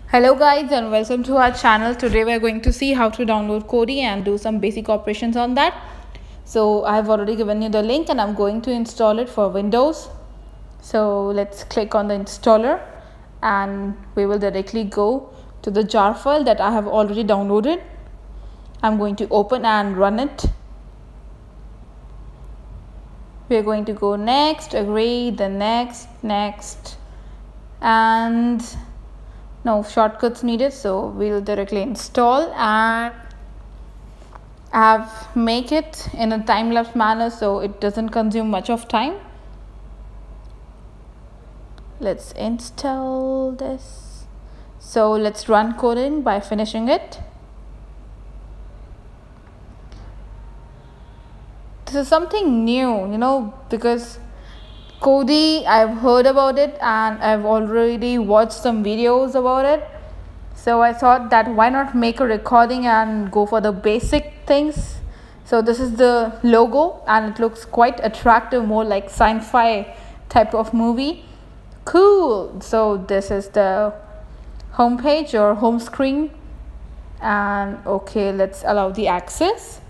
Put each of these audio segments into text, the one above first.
Hello guys and welcome to our channel. Today we are going to see how to download Kodi and do some basic operations on that. So I have already given you the link and I'm going to install it for Windows. So let's click on the installer and we will directly go to the jar file that I have already downloaded. I'm going to open and run it. We are going to go next, agree, then next and no shortcuts needed, so we'll directly install and make it in a time-lapse manner so it doesn't consume much of time. Let's install this. So let's run coding by finishing it. This is something new, because Kodi, I've heard about it and I've already watched some videos about it. So I thought that why not make a recording and go for the basic things. So this is the logo and it looks quite attractive, more like sci-fi type of movie. Cool. So this is the home page or home screen. And okay, let's allow the access.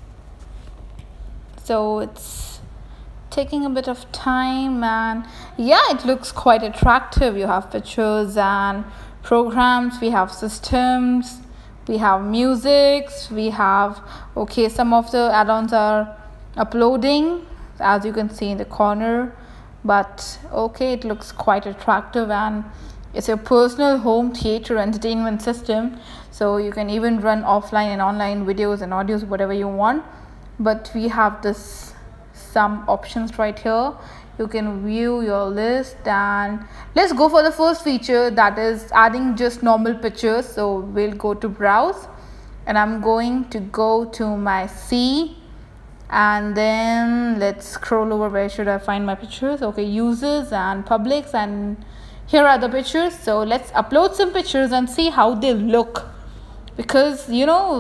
So it's taking a bit of time and yeah, it looks quite attractive. You have pictures and programs, we have systems, we have musics, we have some of the add-ons are uploading as you can see in the corner, but it looks quite attractive and it's a personal home theater entertainment system, so you can even run offline and online videos and audios, whatever you want. But we have some options right here. You can view your list and let's go for the first feature, that is adding just normal pictures. So we'll go to browse and I'm going to go to my C and then let's scroll over. Where should I find my pictures? Users and publics, and here are the pictures. So let's upload some pictures and see how they look, because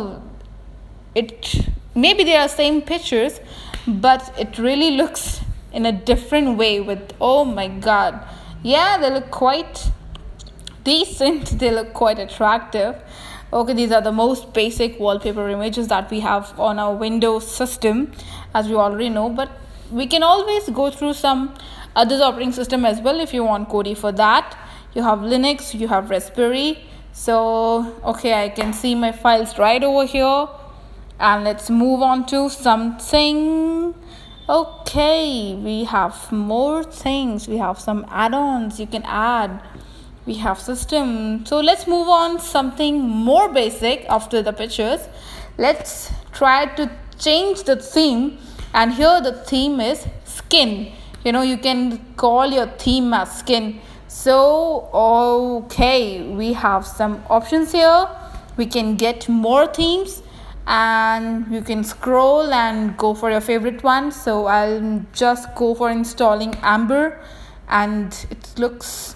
maybe they are same pictures but it really looks in a different way with, oh my god, yeah, they look quite decent, they look quite attractive. These are the most basic wallpaper images that we have on our Windows system, as we already know, but we can always go through some other operating system as well if you want Kodi for that. You have Linux, you have Raspberry. So I can see my files right over here. And let's move on to something. We have more things. We have some add-ons you can add. We have system. So let's move on something more basic after the pictures. Let's try to change the theme. And here the theme is skin. You can call your theme as skin. So we have some options here. We can get more themes and you can scroll and go for your favorite one. So I'll just go for installing Amber, and it looks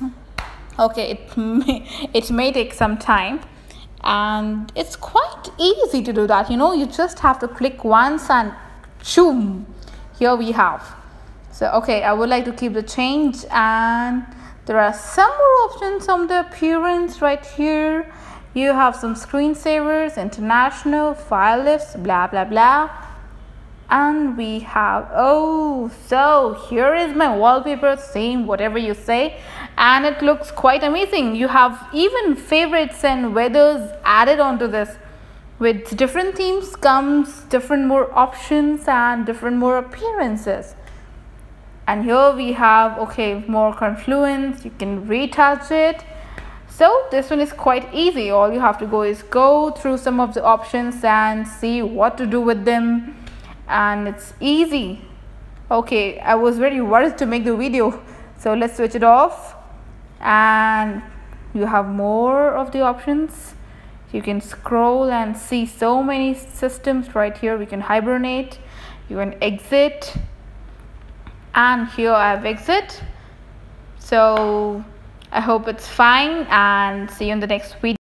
it may take some time and it's quite easy to do that. You just have to click once and choom, here we have. So I would like to keep the change, and there are some more options on the appearance right here. You have some screensavers, international, file lifts, blah blah blah. And we have, so here is my wallpaper theme, whatever you say, and it looks quite amazing. You have even favorites and weathers added onto this. With different themes comes different more options and different more appearances. And here we have more confluence, you can retouch it. So this one is quite easy. All you have to go is go through some of the options and see what to do with them, and it's easy. I was very worried to make the video, so let's switch it off and you have more of the options. You can scroll and see so many systems right here. We can hibernate, you can exit, and here I have exit. So I hope it's fine and see you in the next video.